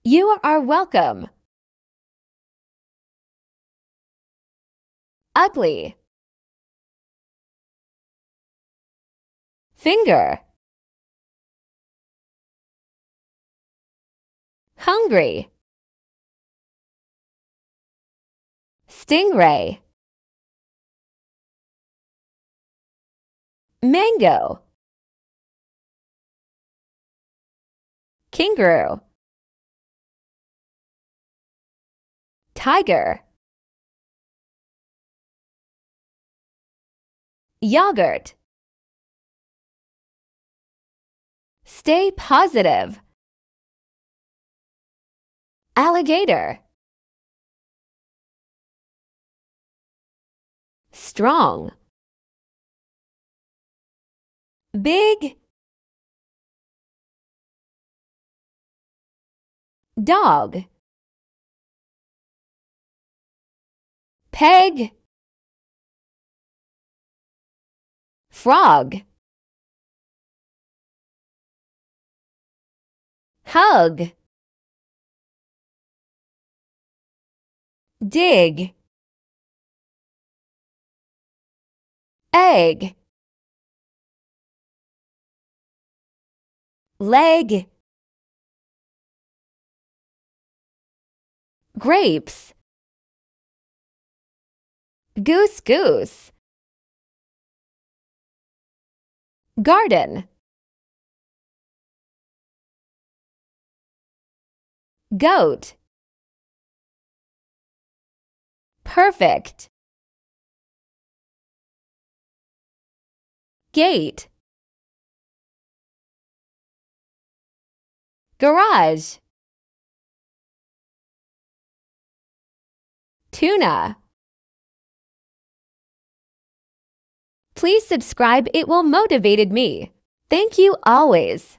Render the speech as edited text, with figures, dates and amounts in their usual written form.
You are welcome. Ugly. Finger. Hungry. Stingray. Mango. Kangaroo. Tiger. Yogurt. Stay positive. Alligator. Strong. Big. Dog. Peg. Frog. Hug. Dig. Egg. Leg. Grapes. Goose goose. Garden. Goat. Perfect. Gate. Garage. Tuna. Please subscribe, it will motivate me. Thank you always.